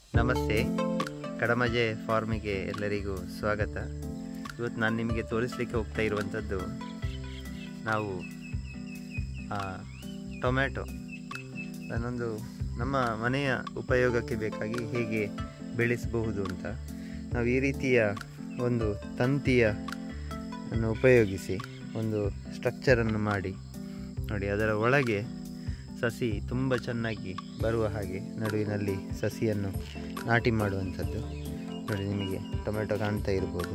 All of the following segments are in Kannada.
ನಮಸ್ತೆ, ಕಡಮಜೆ ಫಾರ್ಮಿಗೆ ಎಲ್ಲರಿಗೂ ಸ್ವಾಗತ. ಇವತ್ತು ನಾನು ನಿಮಗೆ ತೋರಿಸಲಿಕ್ಕೆ ಹೋಗ್ತಾ ಇರುವಂಥದ್ದು ನಾವು ಟೊಮ್ಯಾಟೊ ನಾನೊಂದು ನಮ್ಮ ಮನೆಯ ಉಪಯೋಗಕ್ಕೆ ಬೇಕಾಗಿ ಹೇಗೆ ಬೆಳೆಸಬಹುದು ಅಂತ. ನಾವು ಈ ರೀತಿಯ ಒಂದು ತಂತಿಯನ್ನು ಉಪಯೋಗಿಸಿ ಒಂದು ಸ್ಟ್ರಕ್ಚರನ್ನು ಮಾಡಿ ನೋಡಿ, ಅದರ ಒಳಗೆ ಸಸಿ ತುಂಬ ಚೆನ್ನಾಗಿ ಬರುವ ಹಾಗೆ ನಡುವಿನಲ್ಲಿ ಸಸಿಯನ್ನು ನಾಟಿ ಮಾಡುವಂಥದ್ದು. ನೋಡಿ, ನಿಮಗೆ ಟೊಮೆಟೊ ಕಾಣ್ತಾ ಇರ್ಬೋದು.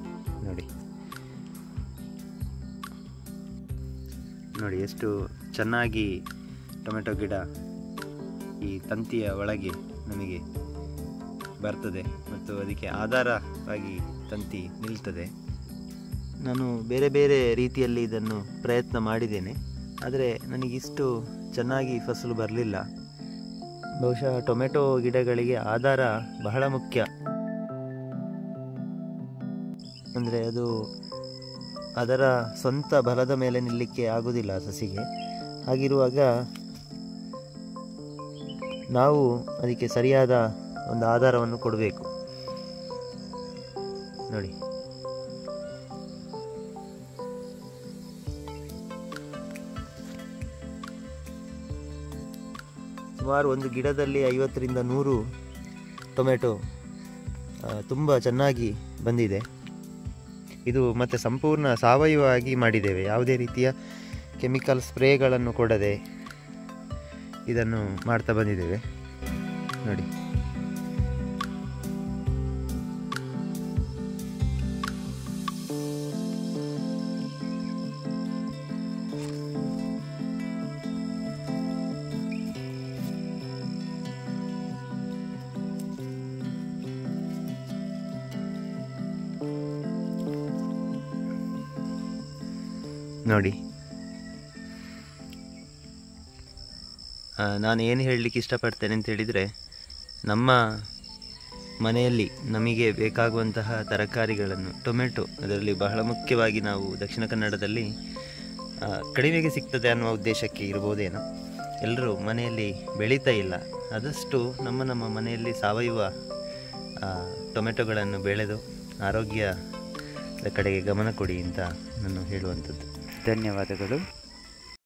ನೋಡಿ ಎಷ್ಟು ಚೆನ್ನಾಗಿ ಟೊಮೆಟೊ ಗಿಡ ಈ ತಂತಿಯ ಒಳಗೆ ನಮಗೆ ಬರ್ತದೆ ಮತ್ತು ಅದಕ್ಕೆ ಆಧಾರವಾಗಿ ತಂತಿ ನಿಲ್ತದೆ. ನಾನು ಬೇರೆ ಬೇರೆ ರೀತಿಯಲ್ಲಿ ಇದನ್ನು ಪ್ರಯತ್ನ ಮಾಡಿದ್ದೇನೆ, ಆದರೆ ನನಗಿಷ್ಟು ಚೆನ್ನಾಗಿ ಫಸಲು ಬರಲಿಲ್ಲ. ಬಹುಶಃ ಟೊಮೆಟೊ ಗಿಡಗಳಿಗೆ ಆಧಾರ ಬಹಳ ಮುಖ್ಯ. ಅಂದರೆ ಅದು ಅದರ ಸ್ವಂತ ಬಲದ ಮೇಲೆ ನಿಲ್ಲಕ್ಕೆ ಆಗೋದಿಲ್ಲ ಸಸಿಗೆ. ಹಾಗಿರುವಾಗ ನಾವು ಅದಕ್ಕೆ ಸರಿಯಾದ ಒಂದು ಆಧಾರವನ್ನು ಕೊಡಬೇಕು. ನೋಡಿ, ಸುಮಾರು ಒಂದು ಗಿಡದಲ್ಲಿ 50ರಿಂದ 100 ಟೊಮೆಟೊ ತುಂಬ ಚೆನ್ನಾಗಿ ಬಂದಿದೆ. ಇದು ಮತ್ತು ಸಂಪೂರ್ಣ ಸಾವಯವವಾಗಿ ಮಾಡಿದ್ದೇವೆ, ಯಾವುದೇ ರೀತಿಯ ಕೆಮಿಕಲ್ ಸ್ಪ್ರೇಗಳನ್ನು ಕೊಡದೆ ಇದನ್ನು ಮಾಡ್ತಾ ಬಂದಿದ್ದೇವೆ. ನೋಡಿ, ನೋಡಿ ನಾನು ಏನು ಹೇಳಲಿಕ್ಕೆ ಇಷ್ಟಪಡ್ತೇನೆ ಅಂತ ಹೇಳಿದರೆ, ನಮ್ಮ ಮನೆಯಲ್ಲಿ ನಮಗೆ ಬೇಕಾಗುವಂತಹ ತರಕಾರಿಗಳನ್ನು ಟೊಮೆಟೊ ಅದರಲ್ಲಿ ಬಹಳ ಮುಖ್ಯವಾಗಿ ನಾವು ದಕ್ಷಿಣ ಕನ್ನಡದಲ್ಲಿ ಕಡಿಮೆಗೆ ಸಿಗ್ತದೆ ಅನ್ನುವ ಉದ್ದೇಶಕ್ಕೆ ಇರ್ಬೋದೇನೋ ಎಲ್ಲರೂ ಮನೆಯಲ್ಲಿ ಬೆಳೀತಾ ಇಲ್ಲ. ಆದಷ್ಟು ನಮ್ಮ ಮನೆಯಲ್ಲಿ ಸಾವಯವ ಟೊಮೆಟೊಗಳನ್ನು ಬೆಳೆದು ಆರೋಗ್ಯದ ಕಡೆಗೆ ಗಮನ ಕೊಡಿ ಅಂತ ನಾನು ಹೇಳುವಂಥದ್ದು. ಧನ್ಯವಾದಗಳು.